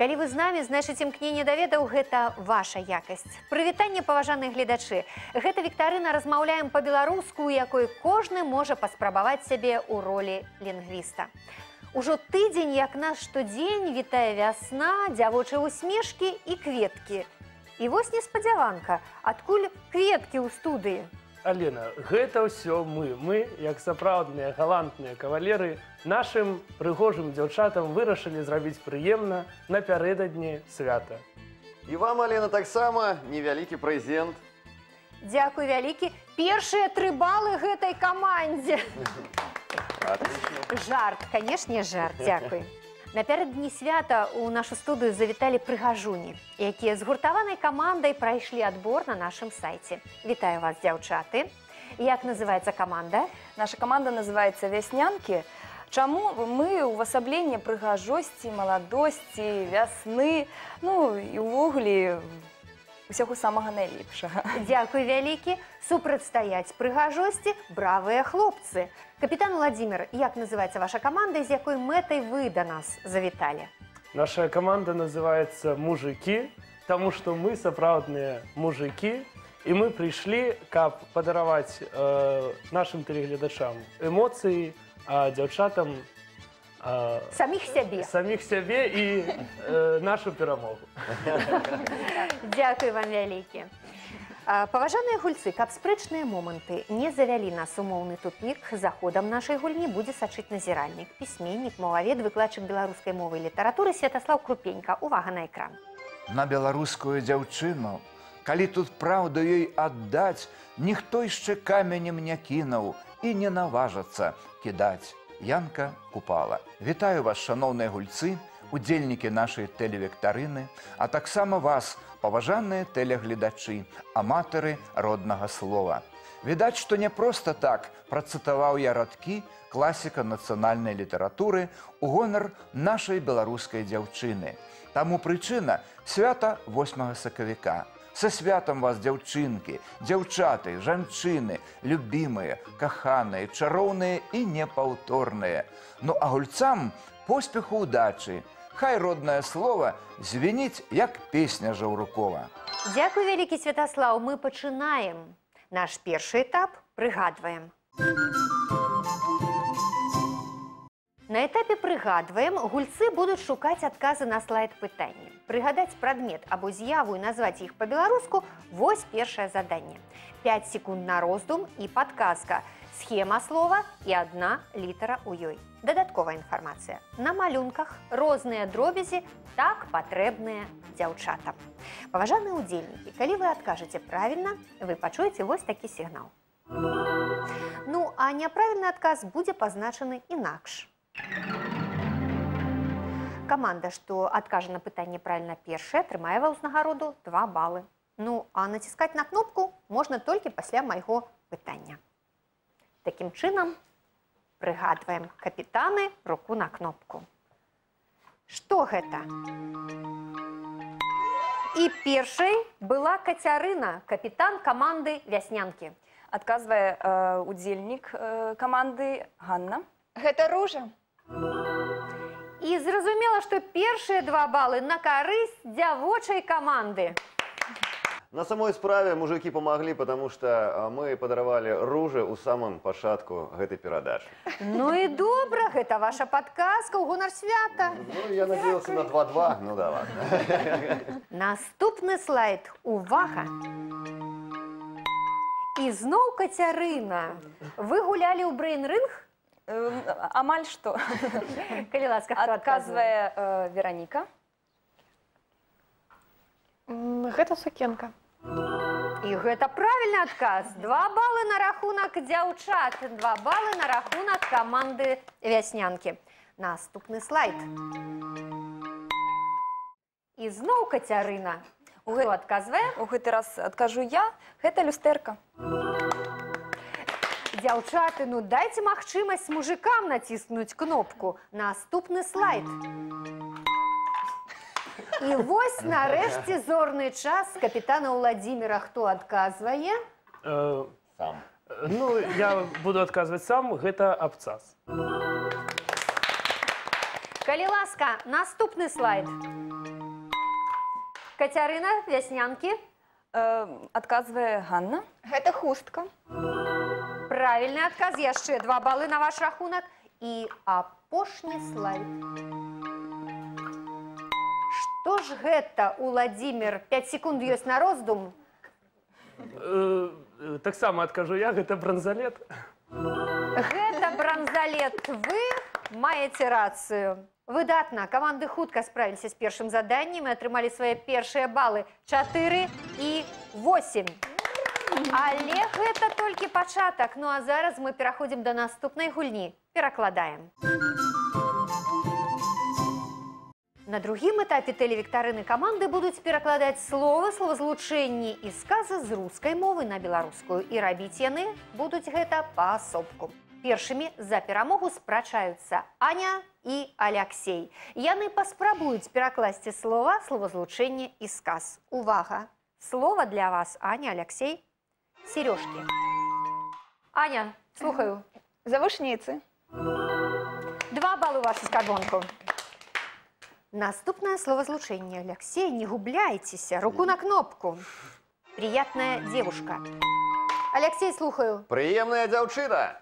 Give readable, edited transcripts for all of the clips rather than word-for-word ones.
Калі вы з намі, значыць, імкненне да ведаў – гэта ваша якасць. Прывітанне, паважаныя гледачы. Гэта віктарына «Размаўляем па-беларуску», у якой кожны можа паспрабаваць сябе ў ролі лінгвіста. Ужо тыдзень, як нас штодзень вітае вясна, дзявочыя усмешкі і кветкі. І вось неспадзяванка, адкуль кветкі ў студыі? Алена, гэта ўсё мы. Мы, як сапраўдныя галантныя кавалеры, нашым прыгожым дзяўчатам вырашылі зрабіць прыемна напярэдадні свята. І вам, Алена, таксама невялікі прэзент. Дзякуй вялікі. Першыя 3 балы гэтай камандзе. Жарт, канешне, жарт, дзякуй. Напярэдадні свята ў нашу студыю завіталі прыгажуні, якія з гуртаванай камандай прайшлі адбор на нашым сайце. Вітаю вас, дзяўчаты. Як называецца каманда? Наша команда называется «Вяснянкі». Чаму? Мы увасабленне прыгажосці, маладосці, вясны, ну і ўвогуле усяго самага найлепшага. Дзякуй вялікі. Супрацьстаяць прыгажосці бравыя хлопцы. Капітан Владимир, як называется ваша команда, з якой мэтай вы до нас завіталі? Наша команда называется «Мужики», потому что мы сапраўдныя мужики, и мы пришли, каб падараваць нашим телегледачам эмоцыі, а дзяўчатам самих сябе і нашу перамогу. Дзякуй вам вялікі. Паважаныя гульцы, каб спрэчныя моманты не завялі нас умоўны тупік, за ходам нашай гульні будзе сачыць назіральнік, пісьменнік, мовавед, выкладчык беларускай мовы і літаратуры Святаслаў Крупенька. Увага на экран. На беларускую дзяўчыну, калі тут праўду ёй аддаць, ніхто яшчэ каменем не кінуў і не наважацца кідаць. Янка Купала. Вітаю вас, шаноўныя гульцы, удзельнікі нашай тэлевіктарыны, а таксама вас, паважаныя тэлегледачы, аматары роднага слова. Відаць, што не проста так працытаваў я радкі класіка нацыянальнай літаратуры у гонар нашай беларускай дзяўчыны. Таму прычына свята 8 сакавіка. Са святам вас, дзяўчынкі, дзяўчаты, жанчыны, любімыя, каханыя, чароўныя і непаўторныя. Ну а гульцам поспеху, удачы. Хай роднае слова звініць, як песня Жаўрукова. Дзякуй вялікі, Святаслаў. Мы пачынаем. Наш першы этап прыгадваем. На этапе «Прыгадваем» гульцы будуць шукаць адказы на слайд-пытанні. Прыгадаць прадмет або з'яву і назваць іх па-беларуску – вось першае заданне. 5 секунд на роздум і падказка. Схема слова і 1 літара ў ёй. Дадатковая інфармацыя. На малюнках розныя дробязі, так патрэбныя дзяўчатам. Паважаныя ўдзельнікі, калі вы адкажаце правільна, вы пачуеце вось такі сігнал. Ну, а няправільны адказ будзе пазначаны інакш. Каманда, што адкажа на пытанне правільна першая, атрымае ва ўзнагароду 2 балы. Ну, а націскаць на кнопку можна толькі пасля майго пытання. Такім чынам, прыгадваем, капітаны, руку на кнопку. Што гэта? І першай была Кацярына, капітан каманды «Вяснянкі». Адказвае удзельнік каманды Ганна. Гэта Ружа. І зразумела, што першыя 2 балы на карысць дзявочай каманды. На самой справе мужики помогли, потому что мы подаровали Руже у самым пачатку гэтай перадачы. Ну і добра, гэта ваша падказка ў гонар свята. Ну, я надеялся на 2-2, ну да ладно. Наступны слайд. Увага! І зноў Кацярына. Вы гулялі ў Брейн-рынг? Амаль што. Калі ласка, хто адказвае? Адказвае Вераніка. Гэта сукенка. І гэта правільны адказ. 2 балы на рахунак дзяўчат, 2 балы на рахунак каманды «Вяснянкі». Наступны слайд. І зноў Кацярына. Хто адказвае? У гэты раз адкажу я. Гэта люстэрка. Дзяўчаты, ну дайце магчымасць мужикам націснуць кнопку. Наступны слайд. І вось нарэшце зорны час капітана Владимира. Хто адказвае? Сам. Ну, я буду адказваць сам, гэта абцас. Калі ласка, наступны слайд. Кацярына, вяснянкі. Адказвае Ганна. Гэта хустка. Правільны адказ, яшчэ 2 балы на ваш рахунак. І апошні слайд. Што ж гэта, Уладзімір? 5 секунд ёсць на роздум. Таксама адкажу я, гэта бранзалет. Гэта бранзалет. Вы маеце рацыю. Выдатна. Каманды хутка справіліся з першым заданнем і атрымалі свае першыя балы 4 і 8. Але гэта толькі пачатак. Ну а зараз мы пераходзім да наступнай гульні. Перакладаем. На другім этапе тэлевіктарыны каманды будуць перакладаць словы, словазлучэнні і сказы з рускай мовы на беларускую. І рабіць яны будуць гэта паасобку. Першымі за перамогу спрачаюцца Аня і Аляксей. Яны паспрабуюць перакласці слова, словазлучэнне і сказ. Увага! Слова для вас, Аня, Аляксей. Сережки. Аня, слухаю. Завушніцы. 2 балы ў вашу скарбонку. Наступное словозлучение. Алексей, не губляйтесь. Руку на кнопку. Приятная девушка. Алексей, слухаю. Приемная дзяўчына.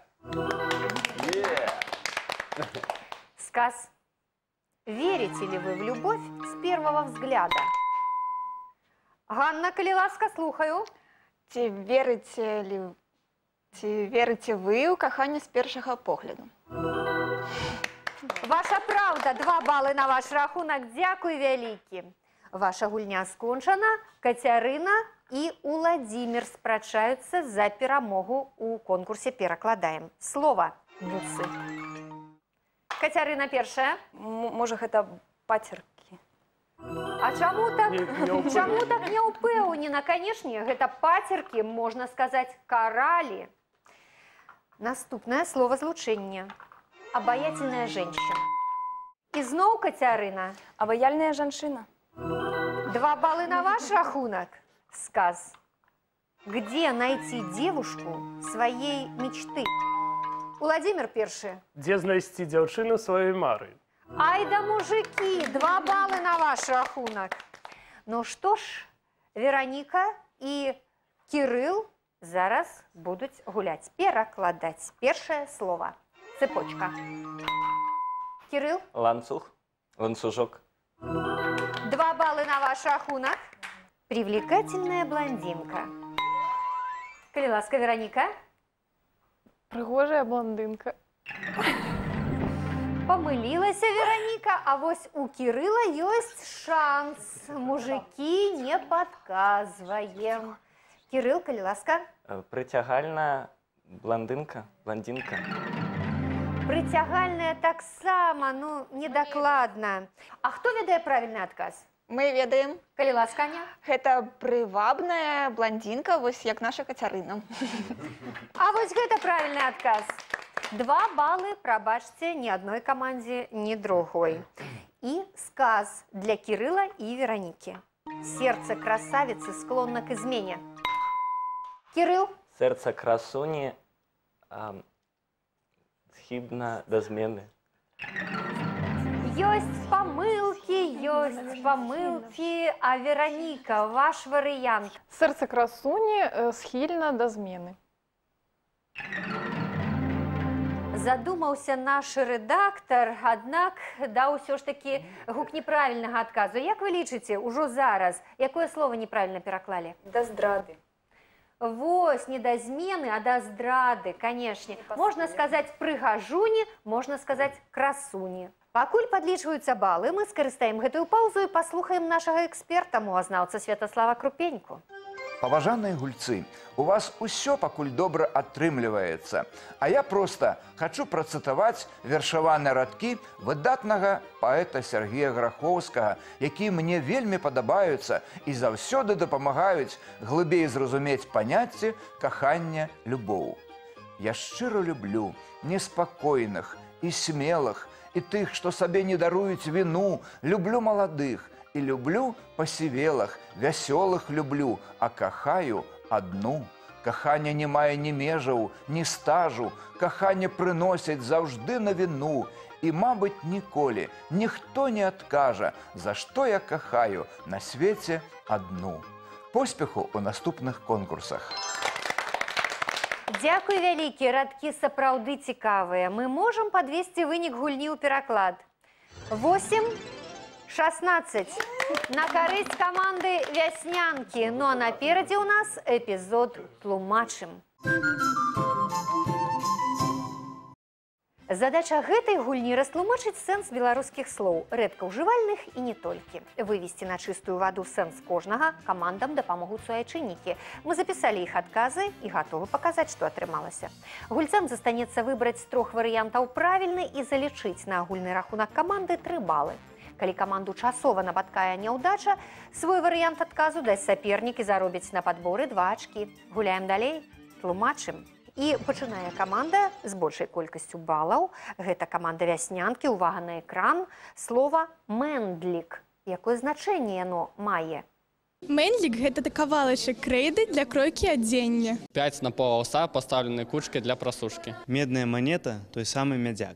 Сказ. Верите ли вы в любовь с первого взгляда? Ганна, калі ласка, слухаю. Ці верыце вы ў каханне з першага погляду? Ваша правда, 2 балы на ваш рахунак. Дзякуй вялікі. Ваша гульня скончана. Кацярына і Уладзімір спрачаюцца за перамогу ў конкурсе «Перакладаем». Слова «бусы». Кацярына першая. Можа, гэта пацеркі. А чаму так? Не Чаму так не ўпэўнена? Канешне, гэта пацеркі, можна сказаць, каралі. Наступнае словазлучэнне. Обаятельная женщина. І зноў Кацярына. Абаяльная жанчына. 2 балы на ваш рахунок. Сказ. Где найти девушку своей мечты? Уладзімір першы. Дзе знайсці дзяўчыну сваёй мары? Ай да мужики, 2 балы на ваш рахунок. Ну што ж, Вероніка і Кірыл зараз будуць гуляць, перакладаць. Першае слово. Цепочка. Кирилл? Ланцуг, ланцужок. 2 баллы на ваш рахунок. Привлекательная блондинка. Калі ласка, Вероника? Прыгожая блондинка. Помылилась Вероника, а вось у Кирилла есть шанс. Мужики, не подказываем. Кирилл, калі ласка? Прыцягальная блондинка. Прыцягальная таксама, ну, недакладна. А хто ведае правільны адказ? Мы ведаем. Калі ласка, Аня? Гэта прывабная блондинка, вось як наша Кацярына. А вось гэта правільны адказ. 2 баллы, прабачце, ні адной камандзе, ні другой. І сказ для Кирилла і Веронікі. Сердце красавицы склонно к измене. Кирилл? Сердце красуні схібна до змены. Ёсць памылкі, а Вероніка, ваш варыянт. Сэрца красуні схільна да змены. Задумаўся наш рэдактар, аднак даў усё ж такі гук неправільнага адказу. Як вы лічыце, ужо зараз, якое слово неправільна пераклалі? Да здрады. Вось, не да змены, а да здрады, канешне. Можна сказаць прыгажуні, можна сказаць красуні. Пакуль падлічваюцца балы, мы скарыстаем гэтую паўзу і паслухаем нашага эксперта, мовазнаўца Святаслава Крупеньку. Паважаныя гульцы, у вас усё пакуль добра атрымліваецца. А я проста хачу працытаваць вершаваныя радкі выдатнага паэта Сергея Грахоўскага, якія мне вельмі падабаюцца і заўсёды дапамагаюць глыбей зразумець паняцце кахання любоў. Я шчыра люблю неспакойных і смелых, і тых, што сабе не даруюць віну, люблю маладых, і люблю пасівелых, вясёлых люблю, а кахаю адну. Каханне не мае ні межаў, ні стажу, каханне прыносяць заўжды навіну. І, мабыць, ніколі ніхто не адкажа, за што я кахаю на свеце адну. Поспеху ў наступных конкурсах. Дзякуй вялікі, радкі сапраўды цікавыя. Мы можам падвесці вынік гульні ў пераклад. 8-16 на карысць каманды Вяснянкі. Ну а наперадзе ў нас эпізод «Тлумачым». Задача гэтай гульні растлумачыць сэнс беларускіх слоў, рэдка ўжывальных і не толькі. Вывесці на чыстую ваду сэнс кожнага камандам дапамогуць суайчыннікі. Мы запісалі іх адказы і гатовы паказаць, што атрымалася. Гульцам застанецца выбраць з 3 варыянтаў правільны і залічыць на агульны рахунак каманды 3 балы. Калі каманду часова напаткае няўдача, свой варыянт адказу дасць сапернік і заробіць на падборы 2 ачкі. Гуляем далей, тлумачым. І пачынае каманда з большай колькасцю балаў. Гэта каманда Вяснянкі. Увага на экран. Слова «мэндлік». Якое значэнне яно мае? Мэндлік – гэта кавалачак крэйды для кройкі адзення. 5 снапов овса, поставленные кучкой для просушки. Медная монета – той самый медяк.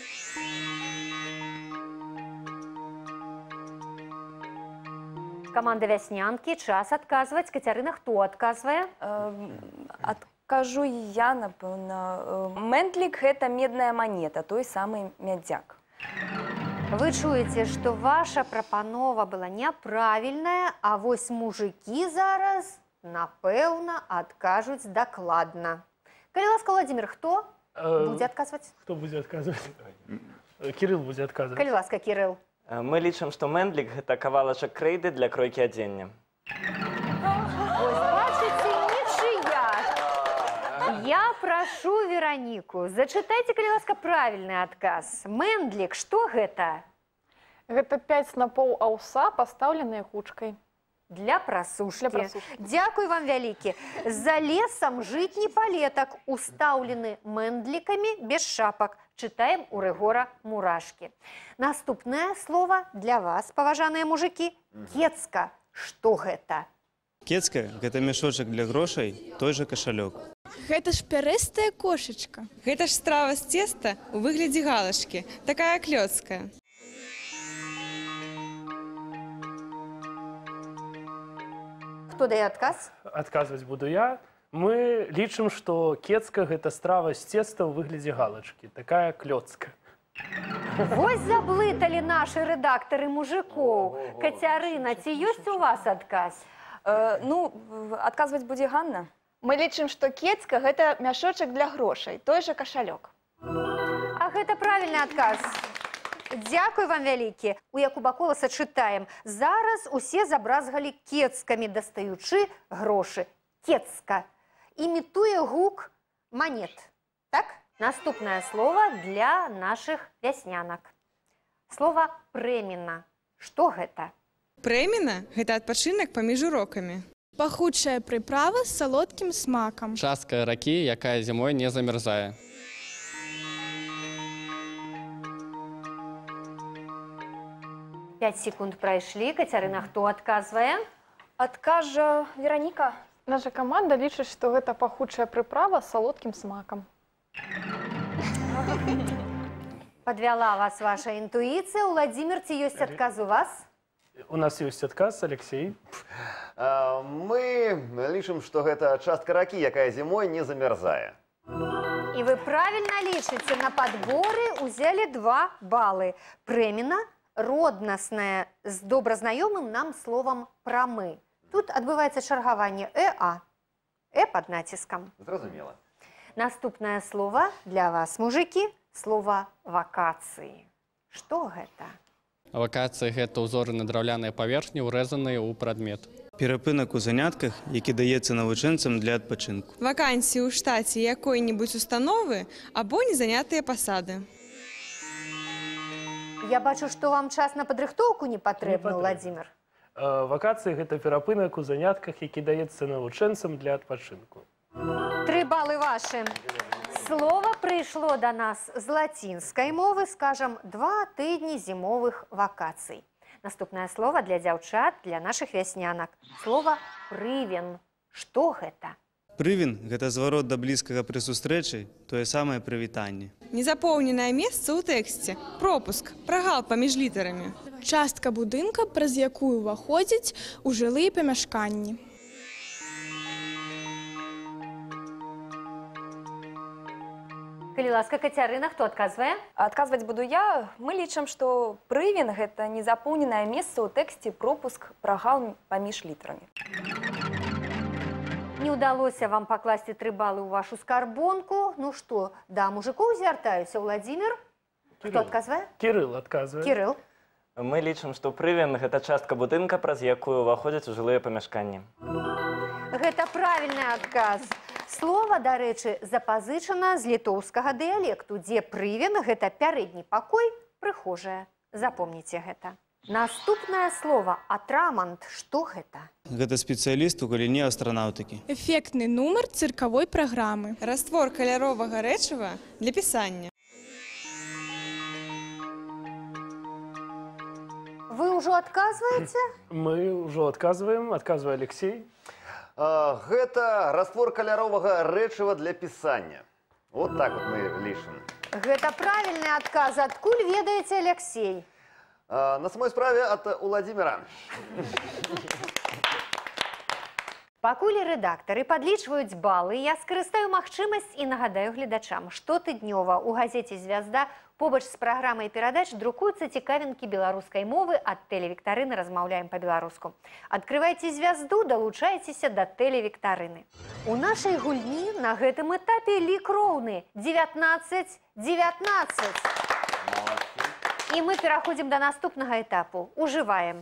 Каманда Вяснянкі. Час адказваць. Кацярына, хто адказвае? Адкажу я, напэўна. Мэндлік – гэта медная монета, той самы медзяк. Вы чуеце, што ваша прапанова была няправільная, а вось мужыкі зараз, напэўна, адкажуць дакладна. Калі ласка, Владимир, хто будзе адказваць? Хто будзе адказваць? Кирилл будзе адказваць. Калі ласка, Кирилл. Мы лічым, што мэндлік – гэта кавалачак крэйды для кройкі адзення. Вось, бачыце, нічыя. Я прашу Вераніку, зачытайце, калі ласка, правільны адказ. Мэндлік, што гэта? Гэта 5 снапоў аўса, пастаўленыя кучкай. Для прасушкі. Дзякуй вам вялікі. За лесам жытні палетак устаўлены мэндлікамі без шапак. Чытаем у Рыгора Мурашкі. Наступнае слово для вас, паважаныя мужыкі. Кецка. Што гэта? Кецка – гэта мяшочак для грошай, той же кашалёк. Гэта ж пярэстая кошачка. Гэта ж страва з цеста у выглядзе галачкі, такая клёцкая. Хто дае адказ? Адказваць буду я. Мы лічым, што кецка – гэта страва з цеста ў выглядзе галачкі. Такая клёцка. Вось заблыталі нашы рэдактары мужикоў. Кацярына, ці ёсць у вас адказ? Ну, адказваць будзе Ганна. Мы лічым, што кецка – гэта мяшочак для грошай, той же кашалёк. А гэта правільны адказ. Дзякуй вам вялікі. У Якуба Коласа чытаем. Зараз усе забразгалі кецкамі, дастаючы грошы. Кецка. Імітуе гук манет. Так? Наступнае слово для нашых вяснянак. Слово «прэміна». Што гэта? Прэміна – гэта адпачынак паміж урокамі. Пахучая прыправа з салодкім смакам. Частка ракі, якая зімой не замерзае. Пять секунд прайшлі. Кацярына, хто адказвае? Адкажа Вераніка. Наша каманда лічыць, што гэта пахучая прыправа з салодкім смакам. Подвяла вас ваша інтуіцыя. Владимир, ці ёсць адказ у вас? У нас ёсць адказ, Алексей. Мы лічым, што гэта частка ракі, якая зімой не замярзае. І вы правільна лічыце. На падборы ўзялі 2 балы. Прэміна роднасная з добразнаёмым нам словам «прамы». Тут адбываецца чаргаванне «э-а». «э» пад націскам. Зразумела. Наступнае слово для вас, мужыкі, слово «вакацыі». Што гэта? Вакацыі – гэта ўзоры на драўляныя паверхні, урэзаныя ў прадмет. Перапынак у занятках, які даецца навучэнцам для адпачынку. Вакансіі ў штаце якой-небудзь установы або незанятыя пасады. Я бачу, што вам час на падрыхтоўку не патрэбны, Владимир. Вакацыі – гэта перапынак у занятках, які даецца навучэнцам для адпачынку. 3 балы вашы. Слово прыйшло до нас з лацінскай мовы, скажам, 2 тыдні зімовых вакацый. Наступнае слово для дзяўчат, для нашых вяснянак. Слово «прывен». Што гэта? Прывін – гэта зварот да блізкага пры сустрэчы, тое самае прывітанне. Незапоўненае месца ў тэксце. Пропуск. Прагал паміж літарамі. Частка будынка, праз якую ўваходзяць у жылыя памяшканні. Калі ласка, Кацярына, хто адказвае? Адказваць буду я. Мы лічым, што прывін – гэта незапоўненае месца ў тэксце, пропуск, прагал паміж літарамі. Не ўдалося вам пакласці 3 балы ў вашу скарбонку. Ну што, да мужикоў звяртаюся, Владзімір? Хто адказвае? Кірыл адказвае. Кірыл. Мы лічым, што прывін – гэта частка будынка, праз якую ўваходзяць у жылыя памяшканні. Гэта правільны адказ. Слова, дарэчы, запазычана з літоўскага дыялекту, дзе прывін – гэта пярэдні пакой, прыхожая. Запомніце гэта. Наступнае слово «атрамант». Што гэта? Гэта спецыяліст у галіне астранаўтыкі. Эфектны нумар цыркавой праграмы. Раствор каляровага рэчыва для пісання. Вы ўжо адказваеце? Мы ўжо адказваем, адказвае Алексей. Гэта раствор каляровага рэчыва для пісання. Вот так вот мы лічым. Гэта правільны адказ. Адкуль ведаеце, Алексей? На самой справе от Владимира. Пакуль рэдактары падлічваюць балы, я скарыстаю магчымасць і нагадаю гледачам, штотыднёва ў газеце «Звязда» побач з праграмай перадач друкуюцца цікавінкі беларускай мовы ад тэлевіктарыны «Размаўляем па-беларуску». Адкрывайце «Звязду», далучайцеся да тэлевіктарыны. У нашай гульні на гэтым этапе лік роўны 19-19. І мы пераходзім да наступнага этапу. Ужываем.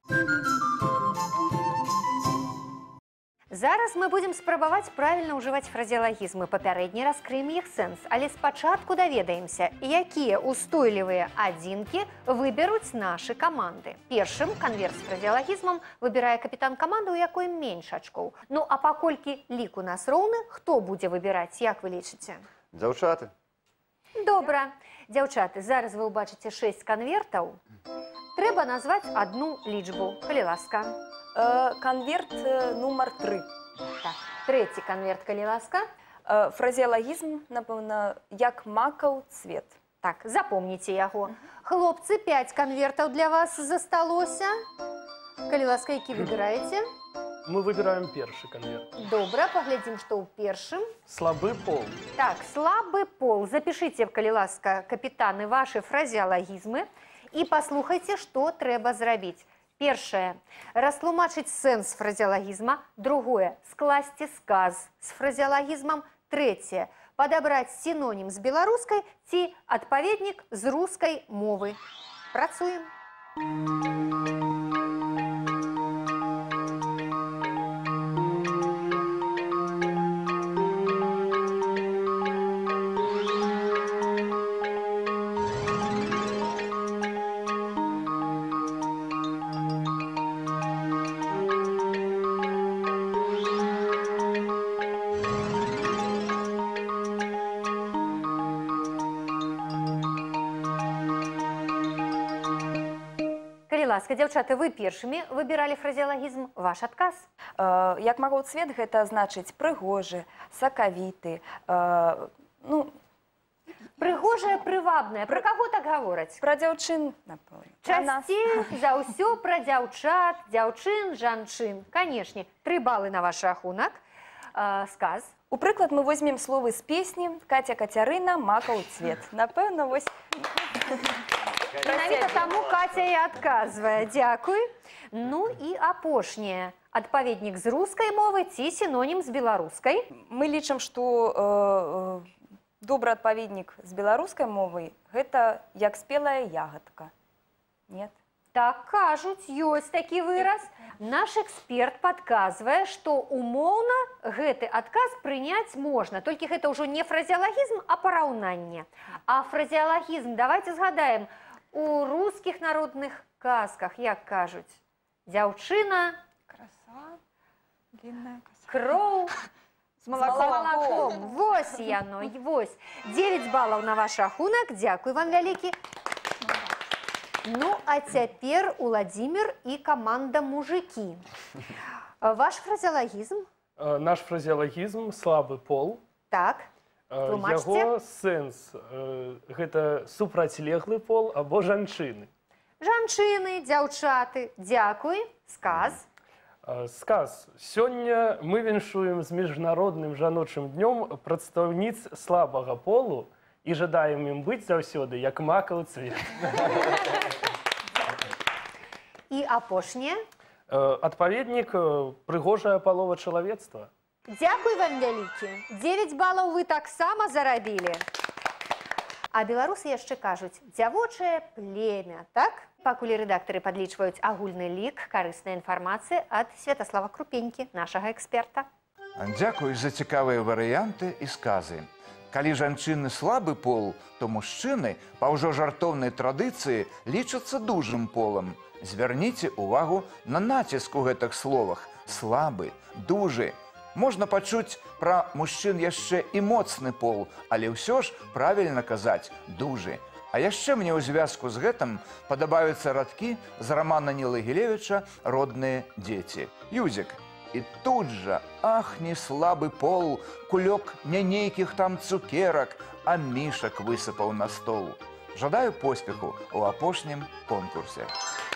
Зараз мы будзем спрабаваць правільна ўжываць фразеалагізмы. Папярэдне раскрыем іх сэнс, але спачатку даведаемся, якія устойлівыя адзінкі выберуць нашы каманды. Першым канверт з фразеалагізмам выбірае капітан каманды, у якой менш ачкоў. Ну, а паколькі лік у нас роўны, хто будзе выбіраць, як вы лічыце? Дзяўчаты. Добра. Дзяўчаты, зараз вы ўбачыце 6 канвертаў. Трэба назваць одну лічбу, калі ласка. Конверт нумар 3. Так, трэці канверт, калі ласка. Фразеалагізм, напэўна, як макаў цвет. Так, запомніце яго. Хлопцы, 5 канвертаў для вас засталося. Калі ласка, які выбіраеце? Мы выбираем першы канверт. Добра, паглядзім, што ў першым. Слабы пол. Так, слабы пол. Запішыце, калі ласка, капітаны, вашы фразеалагізмы і паслухайце, што трэба зрабіць. Першае – растлумачыць сэнс фразеалагізма. Другое – скласці сказ з фразеалагізмам. Трэцяе – падабраць сінонім з беларускай ці адпаведнік з рускай мовы. Працуем. Ласка, дзяўчаты, вы першымі выбіралі фразеалагізм. Ваш адказ. Як магаў цвет, гэта значыць прыгожы, сакавіты. Прыгожая, прывабная. Пра каго так гавораць? Пра дзяўчын, напэўна. Часцей за ўсё пра дзяўчат, дзяўчын, жанчын. Канешне, 3 балы на ваш рахунак. Сказ. У прыклад мы возьмем словы з песні «Каця Кацярына, макаў цвет». Напэўна, вось... Менавіта таму Каця і адказвае. Дзякуй. Ну і апошняе. Адпаведнік з рускай мовы ці сінонім з беларускай? Мы лічым, што добры адпаведнік з беларускай мовай – гэта як спелая ягадка. Нет? Так кажуць, ёсць такі выраз. Наш эксперт падказвае, што умоўна гэты адказ прыняць можна. Толькі гэта ўжо не фразеалагізм, а параўнанне. А фразеалагізм, давайте згадаем, у рускіх народных казках, як кажуць, дзяўчына, краса, длинная коса, кроў з молоком. Вось яно, вось. 9 балаў на ваш рахунак. Дзякуй вам вялікі. Ну, а цяпер Владзімір і каманда мужыкі. Ваш фразеалагізм? Наш фразеологизм «слабый пол». Так, тлумачце. Яго сэнс гэта супрацьлеглы пол або жанчыны. Жанчыны, дзяўчаты, дзякуй, сказ. Сказ. Сёння мы віншуем з міжнародным жаночым днём прадстаўніц слабага полу і жадаем ім быць заўсёды як макавы цвет. І апошняе. Адпаведнік прыгожая палова чалавецтва. Дзякуй вам вялікі. 9 балаў вы таксама зарабілі. А беларусы яшчэ кажуць дзявочае племя, так? Пакуль рэдактары падлічваюць агульны лік, карысная інфармацыя ад Святаслава Крупенькі, нашага эксперта. Дзякуй за цікавыя варыянты і сказы. Калі жанчыны слабы пол, то мужчыны па ўжо жартоўнай традыцыі лічацца дужым полам. Звярніце увагу на націск у гэтых словах. Слабы, дужы. Можна пачуць пра мужчын яшчэ і моцны пол, але ўсё ж правільна казаць дужы. А яшчэ мне ў звязку з гэтым падабаюцца радкі з рамана Ніла Гілевіча «Родныя дзеці». Юзік. І тут жа, ах, не слабы пол, кулёк не нейкіх там цукерак, а мішак высыпаў на стол. Жадаю поспеху ў апошнім конкурсе.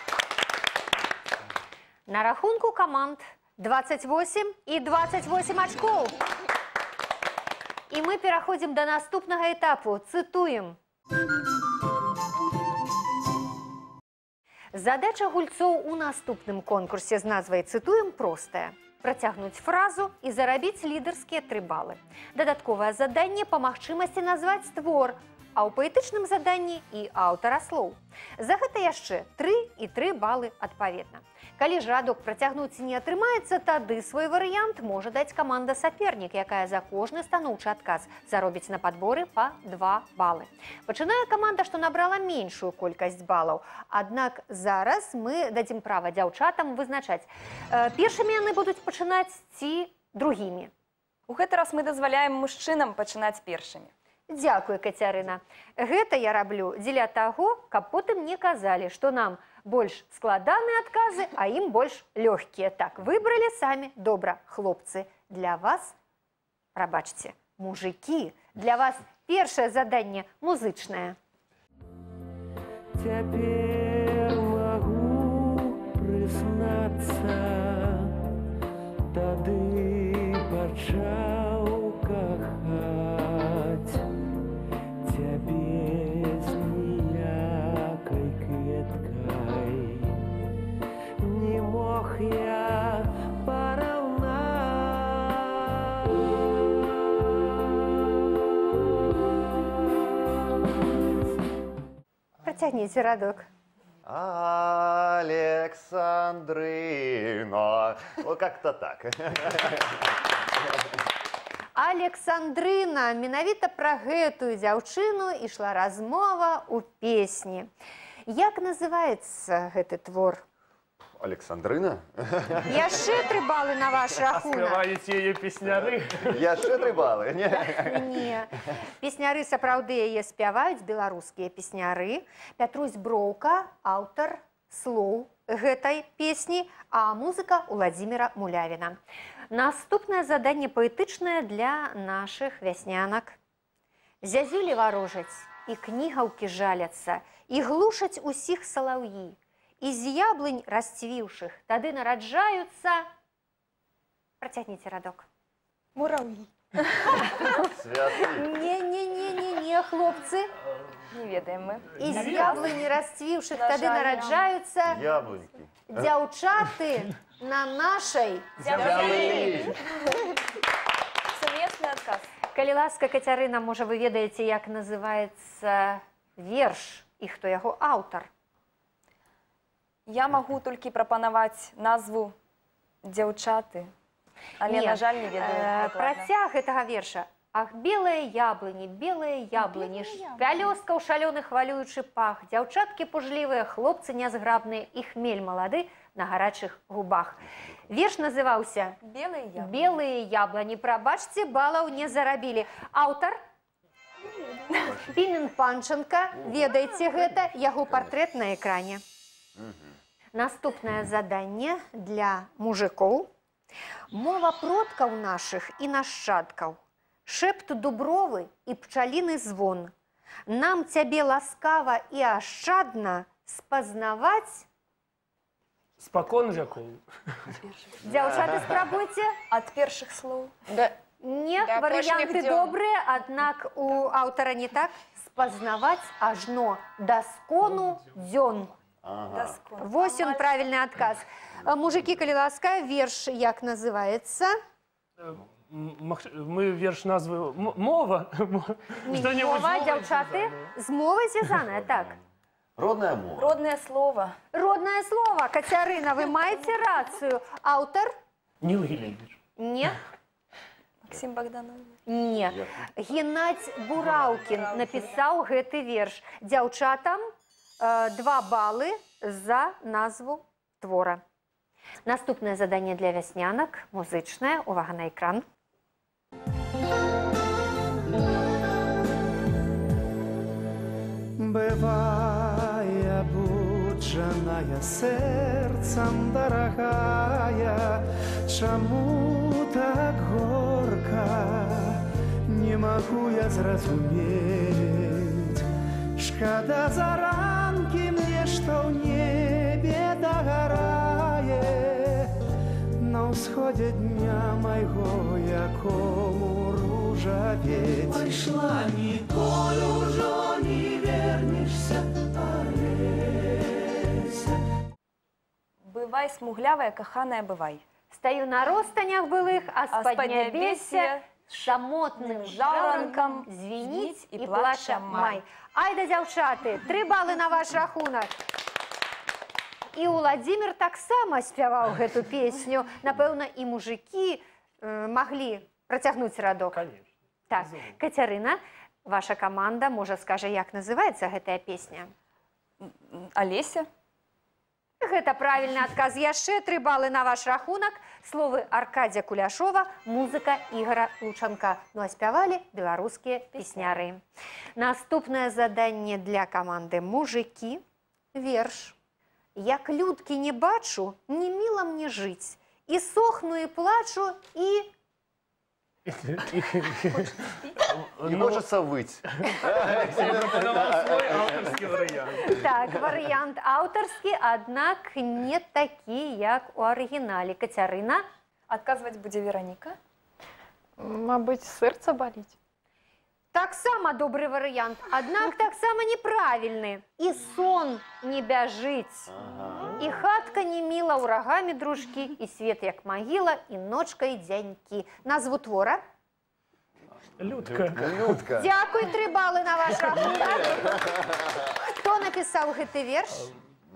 На рахунку каманд 28 і 28 ачкоў. І мы пераходзім да наступнага этапу. Цытуем. Задача гульцоў у наступным конкурсе з назвай «Цытуем» простая. Працягнуць фразу і зарабіць лідарскія 3 балы. Дадатковае заданне па магчымасці назваць твор, а ў паэтычным заданні і аўтара слоў. За гэта яшчэ 3 і 3 балы адпаведна. Калі ж радок працягнуць не атрымаецца, тады свой варыянт можа даць каманда «Сапернік», якая за кожны станоўчы адказ заробіць на падборы па 2 балы. Пачынае каманда, што набрала меншую колькасць балаў. Аднак зараз мы дадзім права дзяўчатам вызначаць, першымі яны будуць пачынаць ці другімі. У гэты раз мы дазваляем мужчынам пачынаць першымі. Дзякуй, Кацярына. Гэта я раблю дзеля таго, каб потым не казалі, што нам больш складаныя адказы, а ім больш лёгкія. Так, выбралі самі. Добра, хлопцы, для вас, прабачце, мужыкі, для вас першае заданне музычнае. Цяпер магу прызнацца, тады пачаў кахаць цябе з ніякай кветкай. Не мог я параўнаць. Працягніце радок. Александрина. Вот как-то так. Александрына, менавіта пра гэтую дзяўчыну ішла размова ў песні. Як называецца гэты твор? Александрина? Яшчэ 3 балы на ваш рахунак. Спяваюць яе песняры. Яшчэ 3 балы? Не. Песняры сапраўды яе спяваюць, беларускія песняры. Пятрусь Броўка, аўтар слоў гэтай песні, а музыка Уладзіміра Мулявіна. Наступнае заданне паэтычнае для нашых вяснянак. Зязюлі варожаць, і кнігаўкі жаляцца, і глушаць усіх салаўі. І з яблынь расцвіўшых тады нараджаюцца... Працягніце радок. Мураўі. Не, хлопцы. Не ведаем мы. І з яблыні расцвіўшых тады нараджаюцца... Яблонькі. Дзяўчаты на нашай зямлі. Сумесны адказ. Калі ласка, Кацярына, можа, вы ведаеце, як называецца верш і хто яго аўтар? Я магу толькі прапанаваць назву «Дзяўчаты», але, на жаль, не ведаю. Працяг гэтага верша. Ах, белыя яблыні, пялёсткаў шалёны хвалюючы пах, дзяўчаткі пужлівыя, хлопцы нязграбныя і хмель малады на гарачых губах. Верш называўся «Белыя яблыні». Прабачце, балаў не зарабілі. Аўтар? Пімен Панченка. Ведаеце гэта, яго партрэт на экране. Наступнае заданне для мужикоў. Мова продкаў нашых і нашчадкаў. Шэпт дубровы і пчаліны звон. Нам цябе ласкава і ашчадна спазнаваць. Спакон веков. Дзяўчаты, спрабуйце. От першых слоў. Не, Да, варыянты апошніх дзён. добрыя, аднак у аўтара не так. Спазнаваць ажно даскону дзён. Вось ён правільны адказ. Мужыкі, калі ласка, верш як называецца? Мы верш назвы мова. Мова, дзяўчаты, з мовай звязаная, так. Родная мова. Родное слово. Роднае слово. Кацярына, вы маеце рацыю. Аўтар? Нил Гилевич. Не. Максим Богданович. Не. Геннадзь Бураўкін напісаў гэты верш. Дзяўчатам 2 балы за назву твора. Наступнае заданне для вяснянак, музычнае. Увага на экран. Бывая буджаная сердцем дорогая, чему так горько, не могу я зразуметь. Шкода заранки мне, что в небе догорает, на усходе дня моего, якому ружаветь. Пошла, ніколи уже не вернешься, Олеся. Бывай, смуглявая, каханая, бывай. Стаю на ростанях былых, а А з паднябесся самотным жаўранкам звініць і плача май. Айда, дзяўчаты, 3 балы на ваш рахунак. І Уладзімір таксама спяваў гэту песню. Напэўна, і мужыкі маглі працягнуць радок. Конечно. Так, Кацярына, ваша каманда, можа, скажа, як называецца гэтая песня? Олеся. Гэта правільны адказ. Яшчэ 3 балы на ваш рахунак. Словы Аркадзя Куляшова, музыка Ігора Лучанка. Ну а спявалі беларускія песняры. Наступнае заданне для каманды мужыкі. Верш. Як людкі не бачу, не міла мне жыць. І сохну, і плачу, і... Не хочется выть. Свой авторский вариант. Так, варыянт аўтарскі, аднак не такі, як у арыгінале. Кацярына? Адказваць будзе Вераніка. Мабыць, сэрца баліць. Таксама добры варыянт, аднак таксама неправільны. І сон не бяжыць. І хатка не міла ўрагамі дружкі, і свет як магіла, і ночка, і дзянькі. Назву твора? Людка. Людка. Дзякуй, 3 балы на ваш рахунак. Хто напісаў гэты верш?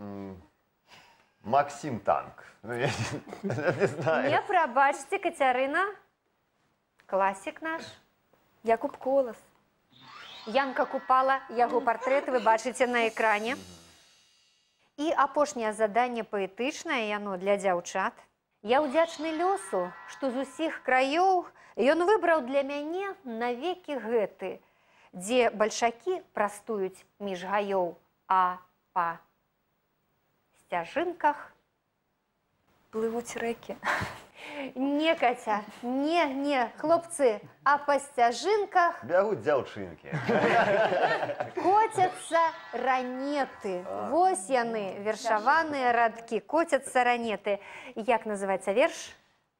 Максим Танк. Ну, я не знаю. Не, прабачце, Кацярына. Класік наш. Якуб Колас. Янка Купала, яго партрэт вы бачыце на экране. І апошняе заданне паэтычнае, яно для дзяўчат. Я ўдзячны лёсу, што з усіх краёў ён выбраў для мяне навекі гэты, дзе бальшакі прастуюць між гаёў, а па сцяжынках плывуць рэкі. Не, Катя, не, хлопцы, а па сцяжынках бягуць дзяўчынкі. коцяцца ранеты. Вось яны, вершаваныя радкі, коцяцца ранеты. Як называецца верш?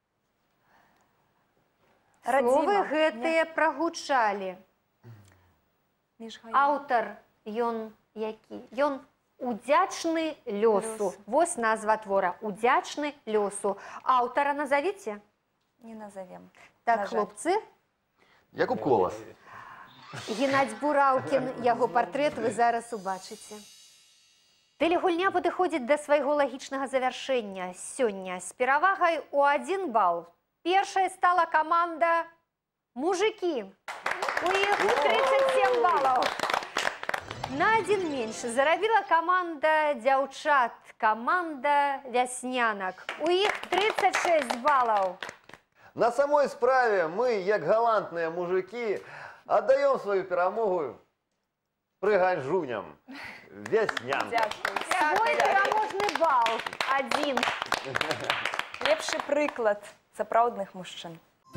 Словы гэтыя прагучалі. Аўтар, ён які? Ён удзячны лёсу. Вось назва твора. Удзячны лёсу. Аўтара назовіце? Не назовем. Так, хлопцы. Якуб Колас. Геннадзь Бураўкін, яго партрэт вы зараз убачыце. Тэлегульня падыходзіць да свайго лагічнага завяршэння. Сёння з перавагай у 1 бал. Першай стала каманда мужыкі. У іх 37 балаў. На 1 менш зарабіла каманда дзяўчат, каманда вяснянак. У іх 36 балаў. На самой справе мы, як галантныя мужики, отдаем свою перамогу прыганжуням, вяснянкам. Свой пераможны бал. 1. Лепш лепшы прыклад сапраўдных мужчын.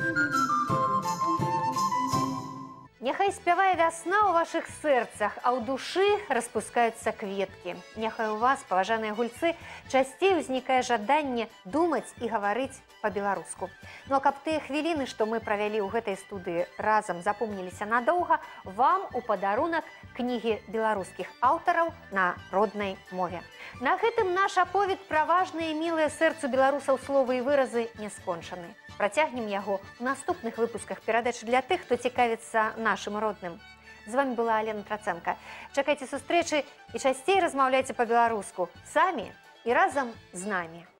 Няхай спявае вясна ў вашых сэрцах, а ў душы распускаюцца кветкі. Няхай у вас, паважаныя гульцы, часцей узнікае жаданне думаць і гаварыць па-беларуску. Ну а каб тыя хвіліны, што мы правялі ў гэтай студыі, разам запомніліся надоўга, вам у падарунак кнігі беларускіх аўтараў на роднай мове. На гэтым наш аповед пра важныя і мілыя сэрцу беларусаў словы і выразы не скончаны. Працягнем яго ў наступных выпусках перадач для тых, хто цікавіцца нашым родным. З вами была Алена Трацэнка. Чакайце сустрэчы і часцей размаўляйце па-беларуску самі і разам з намі.